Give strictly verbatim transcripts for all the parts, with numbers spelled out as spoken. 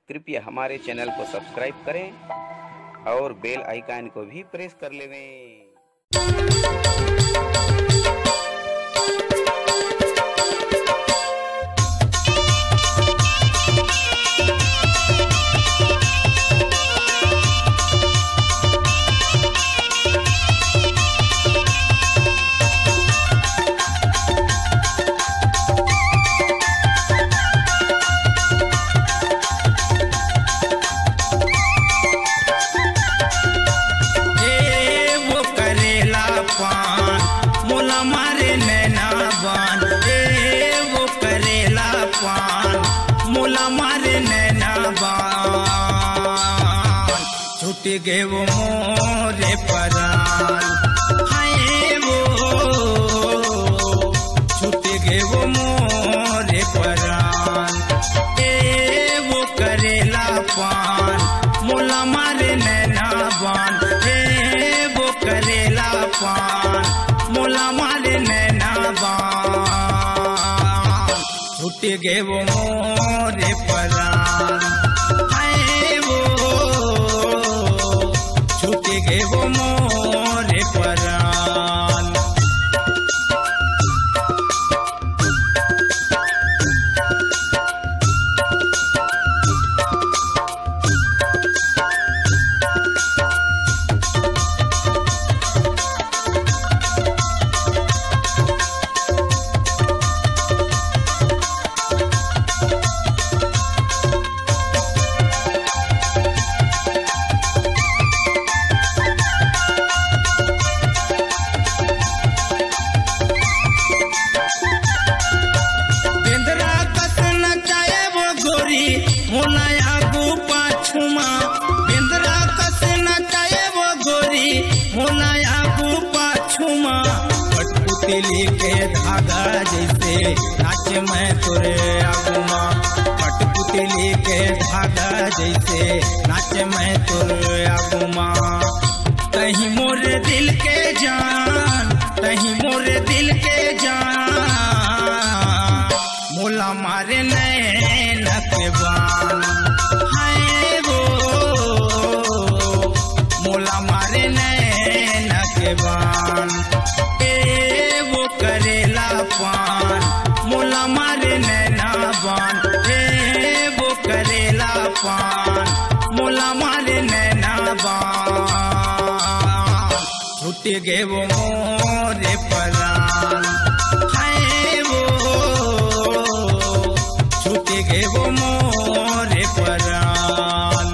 कृपया हमारे चैनल को सब्सक्राइब करें और बेल आइकन को भी प्रेस कर लें। मोला मारे नैना बान ए वो करेला पान मोला मारे नैना बान छूट गए वो मोरे परान हाय वो छूट गए वो मोरे परान ए वो करेला पान मोला मारे नैना बान ए वो करेला पान मोला मारे नैना बान छूट गए वो मोरे परान हाय वो छूट गए वो मोरे परान। मोला आगू पाछुमा बिंदरा कस नचाए वो गोरी मोला आगू पाछुमा कठपुतली के धागा जैसे नाच मैं तोरे आगुमा कठपुतली के धागा जैसे नाच मैं तोरे आगुमा कहीं मोरे दिल के जान कहीं मोरे दिल के जान मोला मारे नैन के बान हाय वो मोला मारे नैन के बान ए वो करेला पान मोला मारे नैना बान ए वो करेला पान मोला मारे नैना बान छूट गए वो मोरे परान हाय वो छूट गए वो मोरे परान।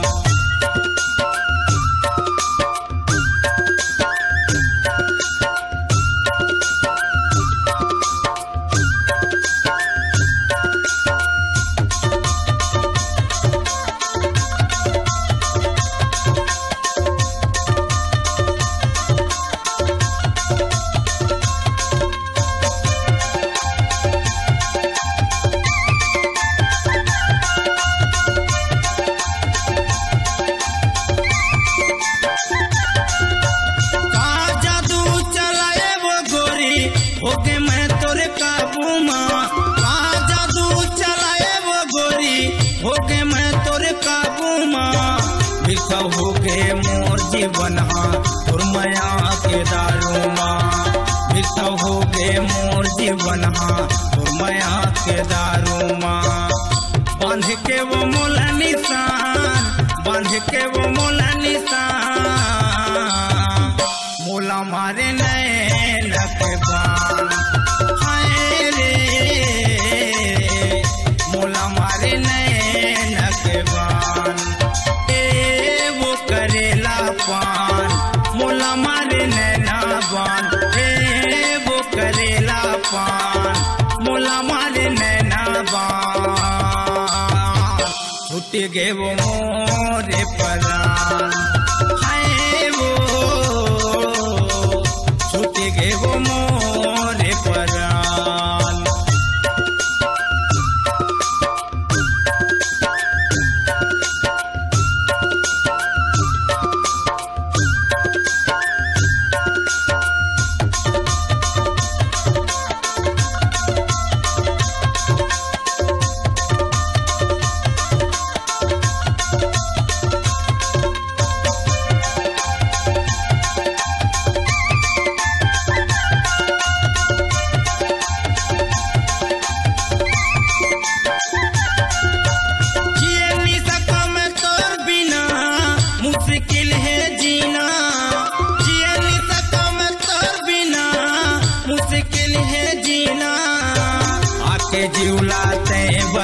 होके मैं तोरे काबू माँ आ जादू चलाए वो गोरी होके मैं तोरे काबू माँ बिखा हो गए मोर जीवन तोर माया के दारू माँ बिखा हो गए मोर जीवन तोर माया के दारू माँ बांध के वो मोला निशान बांध के वो मोला निशान मोला मारे नैन के बान हाय रे मोला मारे नैन के बान ए वो करेला पान मोला मारे नैना बान ए वो करेला पान मोला मारे नैना बान छूट गए वो मोरे परान हाय वो छूट गए वो मोरे परान।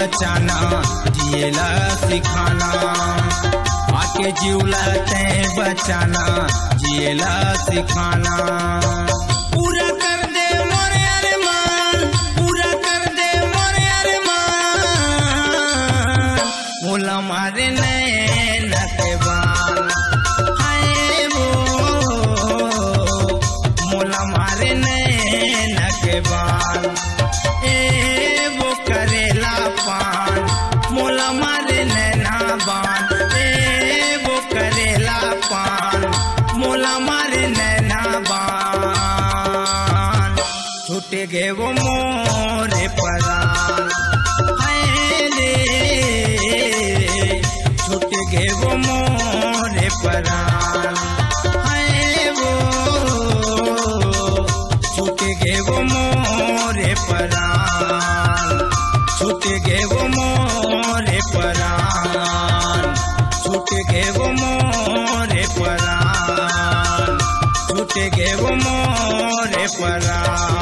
बचाना जिएला सिखाना, आके जीवला ते बचाना जिएला सिखाना। पूरा कर दे मोरे अरमान, पूरा कर दे मोरे अरमान, मोला मारे नैन के बाल, हाय वो मोला मारे नैन के बाल। ए वो करेला पान, मोला मारे नैना बान, ए वो करेला पान, मोला मारे नैना बान। छूटे गे वो मोरे परान, हाय रे छूटे गे वो मोरे परान, हाय वो छूटे गे वो मोरे परान, छूटे गे वो मोरे परान, छूटे गे वो मोरे परान, छूटे गे वो मोरे परान।